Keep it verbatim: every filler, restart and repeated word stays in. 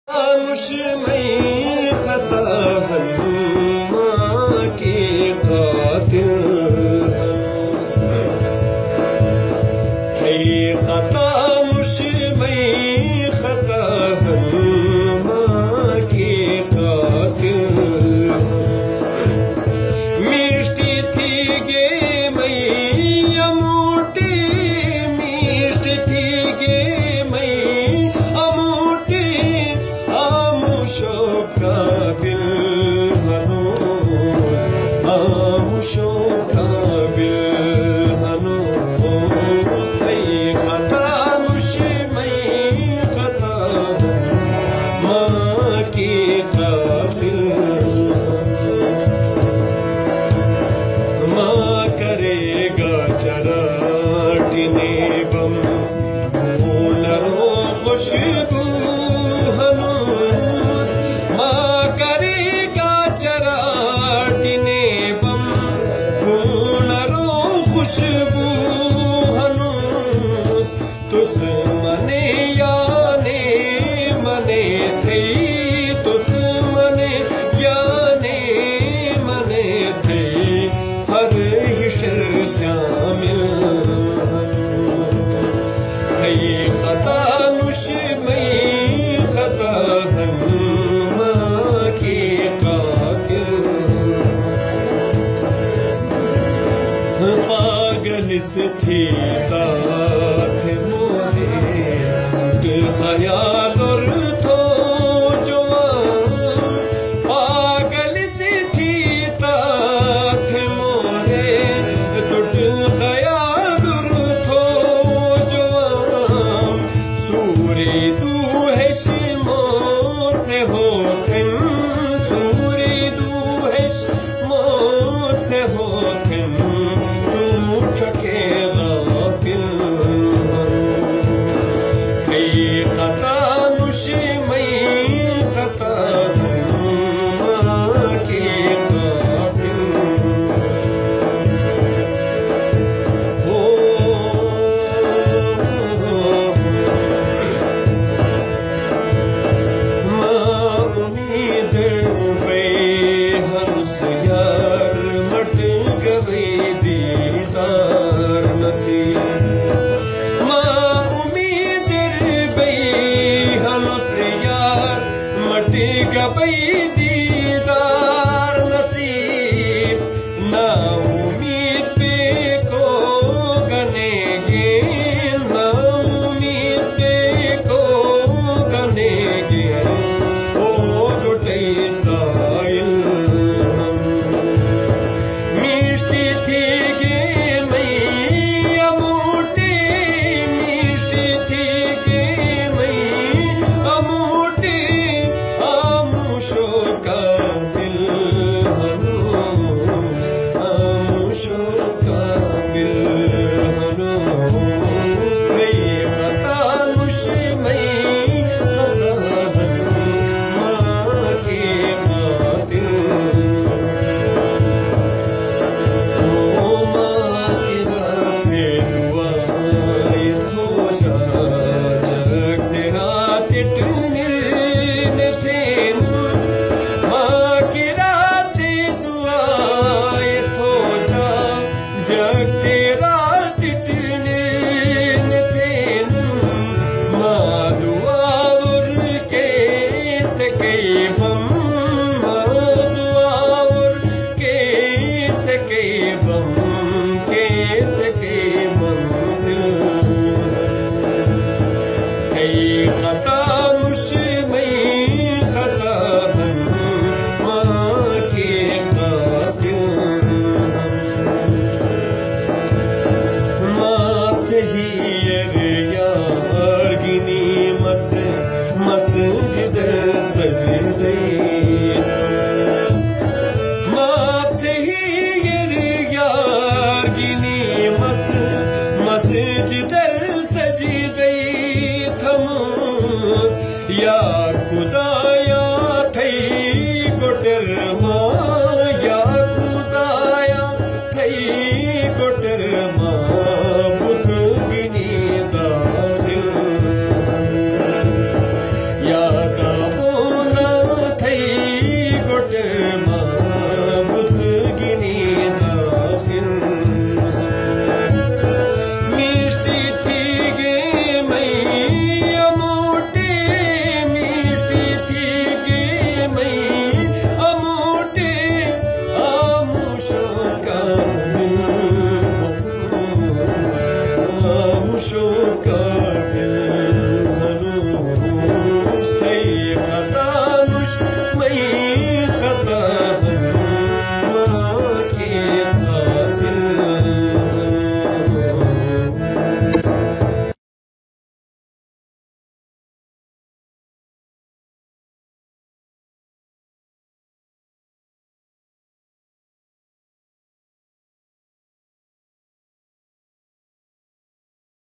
मुश्किल खता माँ के कातिल थे खता मुश्किल खता माँ के कातिल मिष्टी थी गे मैया मोटी मिष्टी थी गे खुशबू हनूस माँ करेगा चराटिने बम खूनरो खुशबू हनूस तुस मने याने मने थे तुस मने याने मने थे हर हिशर शामिल है खता थी तात मोरे ख्याल और तो जवान पागल से थी तात मोरे दुट ख्याल और तो जवान सूरे दू है मौत से होते सूरे दू है मौत से होते दीदार नसीब ना उम्मीद पे को गनेगे ना उम्मीद पे को गनेगे ओ गुटे साइल मिष्टी थी गे मैया मोटी मिष्टी थी गे मैया मोटी शोका दिल हनूस शोका दिल हनूस गई खता मुश्किल खता माँ के कातिल ओ माँ के राते दुआए थोजा जग से रात इतनी जग से रात इतने थे माँ दुआवर के सके बम माँ दुआवर के सके बम के सके मंजिल है खता मुश्किल खता माँ के कातिल मस्जिद सजदे